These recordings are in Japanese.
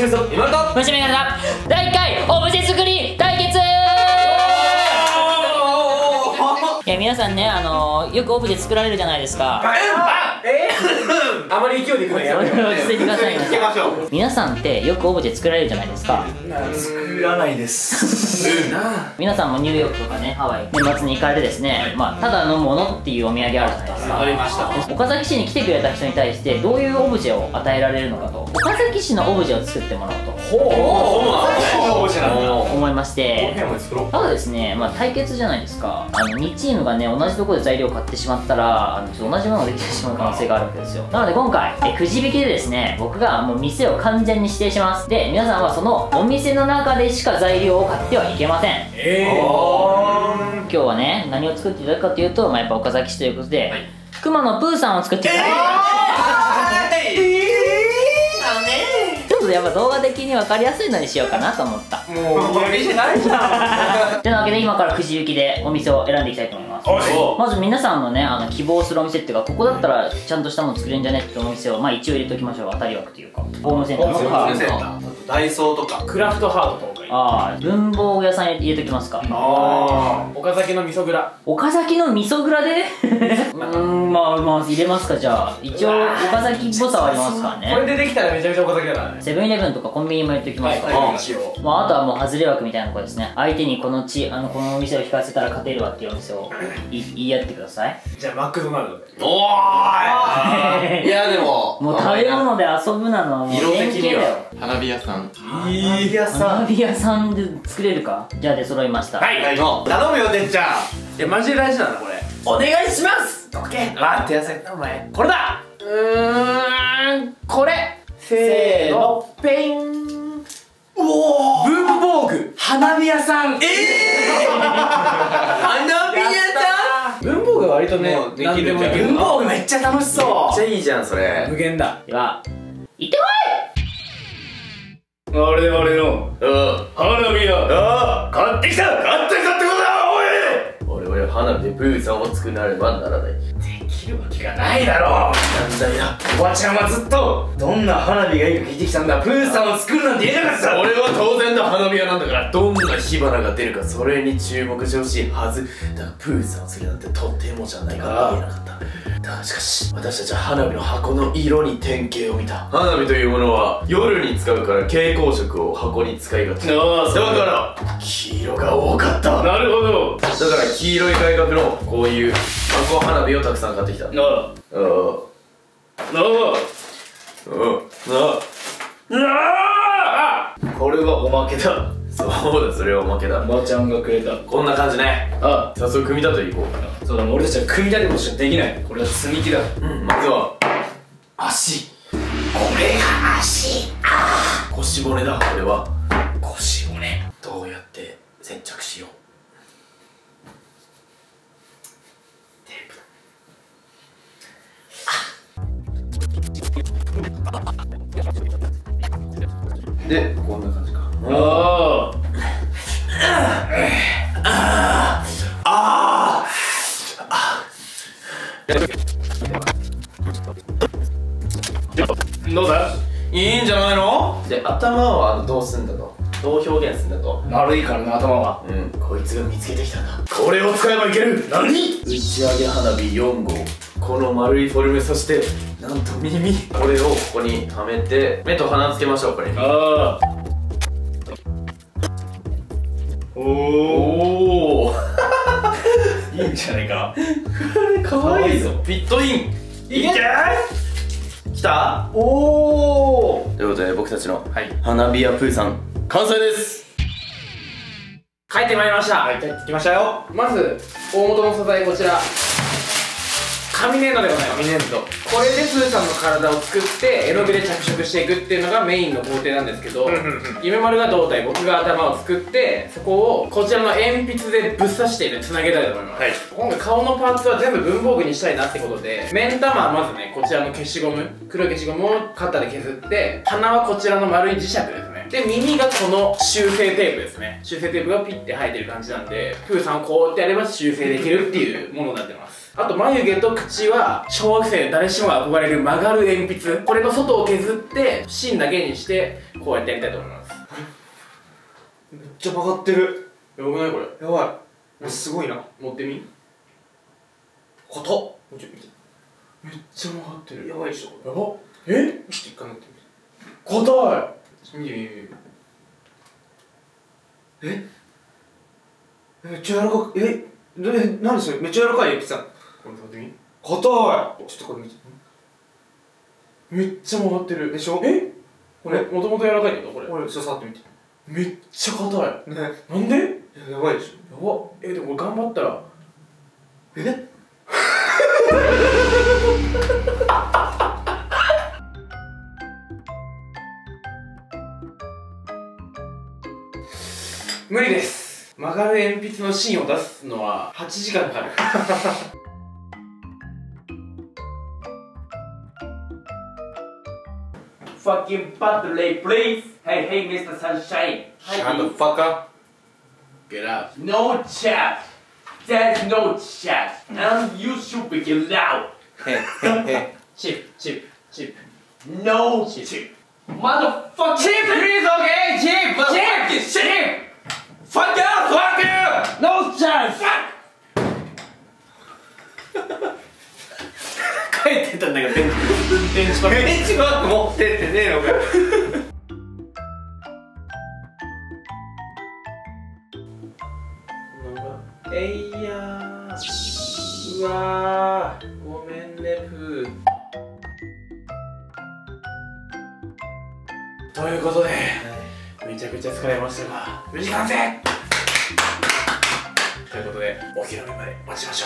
しみそ今と虫眼鏡だ第1回オブジェ作り対決。いや皆さんね、よくオブジェ作られるじゃないですか。 あまり勢いでいくのやめよう。 落ち着いてください。 行きましょう。 皆さんってよくオブジェ作られるじゃないですか。 作らないです。 皆さんもニューヨークとかね、ハワイ年末に行かれてですね、まあただのものっていうお土産あるじゃないですか。 ありました。 岡崎市に来てくれた人に対してどういうオブジェを与えられるのかと、岡崎市のオブジェを作ってもらおうと思いまして、ただですね、まあ対決じゃないですか。2チームがね同じところで材料を買ってしまったら同じものができてしまう可能性があるわけですよ。なので今回くじ引きでですね、僕がもう店を完全に指定します。で皆さんはそのお店の中でしか材料を買ってはいけません。今日はね何を作っていただくかというと、まあ、やっぱ岡崎市ということで、くまのプーさんを作っていただきます。ちょっとやっぱ動画的に分かりやすいのにしようかなと思った。 もうやりじゃないじゃん。 てなわけで今からくじ引きでお店を選んでいきたいと思います。まず皆さんのね希望するお店っていうか、ここだったらちゃんとしたもの作れるんじゃねってお店をまあ一応入れておきましょう。当たり枠というかホームセンターとかダイソーとかクラフトハートとか。 ああ文房具屋さん入れておきますか。 ああ岡崎の味噌蔵。 岡崎の味噌蔵でまあ入れますか。じゃあ一応岡崎っぽさはありますからね。 これでできたらめちゃめちゃ岡崎だからね。 セブンイレブンとかコンビニも入れておきますか。まああとはもう外れ枠みたいなとこですね。相手にこのこのお店を引かせたら勝てるわっていうお店を言い合ってください。 じゃあマクドナルドで。 おーい。いやでももう食べ物で遊ぶなのはもう色的にはよ。 花火屋さん。 いいや花火屋さんで作れるか。じゃあ出揃いました。 はい頼むよてっちゃん。いやマジで大事なんだこれ。お願いします。オッケー。待ってやせお前これだ。これせーのペイン。おお文房具花火屋さん。花火屋さん。文房具は割とねできるじゃん。 文房具めっちゃ楽しそう。 めっちゃいいじゃんそれ。 無限だ。 では行ってこい。 我々の花火屋買ってきたってことだ。おい俺は花火でプーさんを作らねばならない。 できるわけがないだろう。なんだよおばちゃんはずっとどんな花火がいいか聞いてきたんだ。プーさんを作るなんて言えなかった。 俺は当然の花火屋なんだから、どんな火花が出るかそれに注目してほしいはずだが、プーさんをするなんてとてもじゃないか言えなかった。だがしかし私たちは花火の箱の色に典型を見た。花火というものは夜に使うから蛍光色を箱に使いがちだから黄色が多かった。 なるほど。 だから黄色い外角のこういう箱花火をたくさん買ってきた。これはおまけだ。そうだ、それはおまけだ。 おばちゃんがくれた。 こんな感じね。早速組み立てていこうかな。 そうだ、俺たちは組み立てもしかできない。これは積み木だ。 まずは足。これが足。腰骨だ。これは腰骨。どうやって接着しよう。テープだ。で、こんな感じか。 どうだ。 いいんじゃないの。で、頭はどうすんだと、どう表現すんだと。 丸いからな頭は。 こいつが見つけてきたんだ。これを使えばいける。何。打ち上げ花火4号。この丸いフォルム、そしてなんと耳。これをここにはめて、目と鼻つけましょう。これに。おおいいんじゃないか。 これかわいいぞ。フィットイン。いけ。きた。おお。ということで僕たちの花火屋プーさん完成です。 帰ってまいりました。帰ってきましたよ。まず大元の素材こちら紙粘土でございます。紙粘土。これでプーさんの体を作って絵の具で着色していくっていうのがメインの工程なんですけど、夢丸が胴体、僕が頭を作って、そこをこちらの鉛筆でぶっ刺してつなげたいと思います。今回顔のパーツは全部文房具にしたいなってことで、目ん玉はまずねこちらの消しゴム、黒い消しゴムをカッターで削って、鼻はこちらの丸い磁石ですね。で耳がこの修正テープですね。修正テープがピッて生えてる感じなんで、プーさんをこうやってやれば修正できるっていうものになってます。 あと眉毛と口は小学生誰しもが憧れる曲がる鉛筆、これの外を削って芯だけにしてこうやってやりたいと思います。 めっちゃ曲がってる。 やばくないこれ。 やばい。すごいな。 持ってみ。 硬っ。もうちょっと見て。 めっちゃ曲がってる。 やばいでしょ。 やば。え、ちょっと一回持ってみて。硬い。見て見て見て。 めっちゃ柔らかく。何それ、めっちゃ柔らかい鉛筆なの。 これ触ってみ。 硬い。ちょっとこれ見て。 めっちゃ曲がってる。 でしょ。 これもともと柔らかいんだよこれ。 これ触ってみて。 めっちゃ硬い。 ね。 なんで？ やばいでしやば。でもこれ頑張ったら。無理です。曲がる鉛筆の芯を出すのは8時間かかる。 Fucking butler, please. Hey, hey, Mr. Sunshine. Shut the fuck up. Get out. No chat. There's no chat. And you should begin loud. チップ、チップ、チップ。 No chip. Motherfucker. Chip, please, okay? Chip, Motherfucking chip. Fuck you. Fuck you. No chance. Fuck. 帰ってたんだけど、電池パック。 ベンチマーク持ってってねえのかよ。 えいやー、うわー、ごめんねプー。ということで、めちゃくちゃ疲れましたが、無事完成ということで、お披露目まで待ちましょう。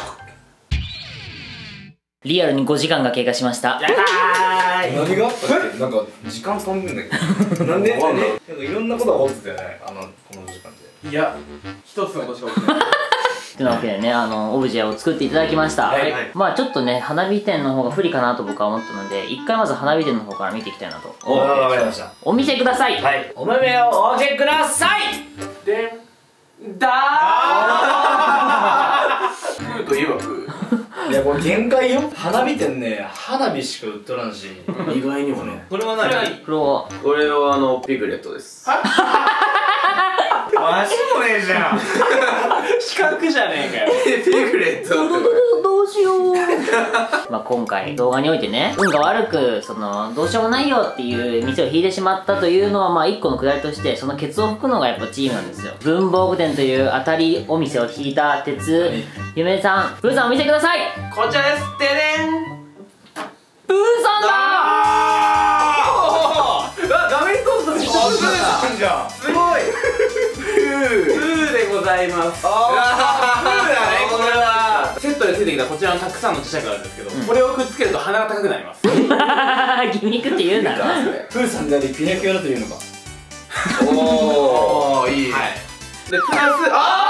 リアルに5時間が経過しました。 やったー。 何があったっけ？なんか時間飛んでんだけどなんで？なんかいろんなことが起きてたよね、この時間で。 いや、一つのことしか起きてない。 というわけでね、オブジェを作っていただきました。 はい。 まあちょっとね、花火店の方が不利かなと僕は思ったので、一回まず花火店の方から見ていきたいなと。 わかりました。 お見せください。 はい。お目目をお開けください。 で、 だプーといえばプー。 いやこれ限界よ。花火店ね、花火しか売っとらんし。 意外にもね。 これは何？ これをこれはピグレットです。 マジもねえじゃん。 四角じゃねえかよ。 ピグレットってどうしようまあ今回動画においてね、運が悪くどうしようもないよっていう店を引いてしまったというのはまあ一個のくだりとして、そのケツを吹くのがやっぱチームなんですよ。文房具店という当たりお店を引いた鉄、ゆめさん、プーさんお見せください。 こちらです。てれん。 プーさんだ画面操作めっちゃ難しいじゃん。すごい。プーでございます。プーだね、これは。セットでついてきたこちらのたくさんの磁石があるんですけど、これをくっつけると鼻が高くなります。 ギミックって言うんだな。 プーさんでありピノキオだというのか。 おー、いい。 はい。で、プラス、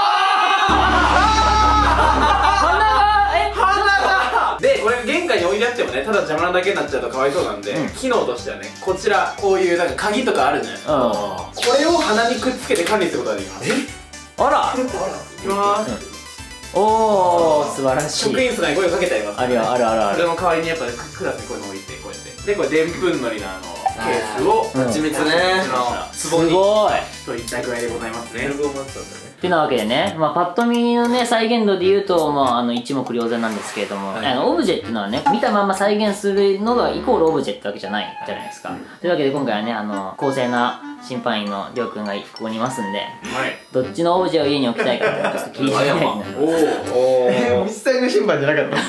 で、これ玄関に置いてあってもね、ただ邪魔なだけになっちゃうとかわいそうなんで、機能としてはね、こちら、こういうなんか鍵とかあるじゃないですか。これを鼻にくっつけて管理することができます。 あらいきまーす。 おー、素晴らしい。 職員室が声をかけてあります。 あるよ、あるあるある。 それの代わりにやっぱね、クラスにこういうの置いて、こうやって。で、これでんぷんのりのケースを、 蜂蜜ね。 すごいといった具合でございますね。 ってなわけでね、まあ、パッと見のね、再現度で言うと、まあ、一目瞭然なんですけれども、オブジェっていうのはね、見たまま再現するのがイコールオブジェってわけじゃないじゃないですか。というわけで今回はね、公正な審判員のりょうくんがここにいますんで、どっちのオブジェを家に置きたいかっていうのをちょっと聞いてみたいな。 実際の審判じゃなかった。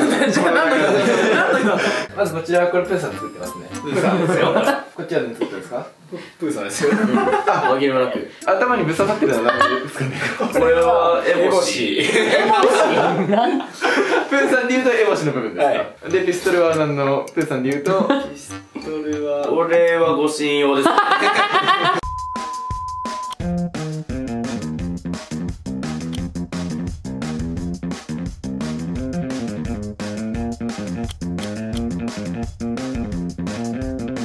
まずこちらはこれプーさん作ってますね。 プーさんですよ。 こっちは何作ったんですか？プーさんですよ。 紛れもなく。 頭にぶっ刺さってるのは何ですかね。 これはエボシ。 プーさんで言うとエボシの部分ですか。でピストルは何のプーさんで言うとピストルは俺は護身用です。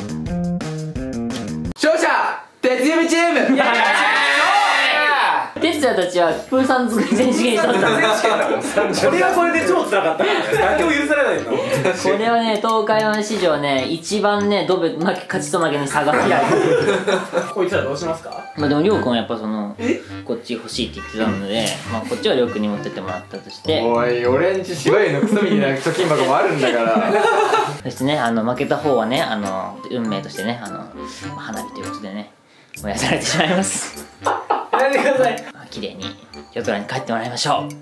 勝者鉄指チーム。 鉄哲也たちはプーさん作り選手権に勝った。 これはこれで超辛かった妥協許されないんだもん。 これはね、東海湾史上ね、一番ね、勝ちと負けに差が開いてる。 こいつらどうしますか？ まあでもりょうくんはやっぱそのこっち欲しいって言ってたので、まあこっちはりょうくんに持ってってもらったとして、 おい、俺んち芝居のクソみたいな貯金箱もあるんだからそしてね、負けた方はね、運命としてね、花火ということでね、燃やされてしまいます。 やめてください。 綺麗に夜空に帰ってもらいましょう。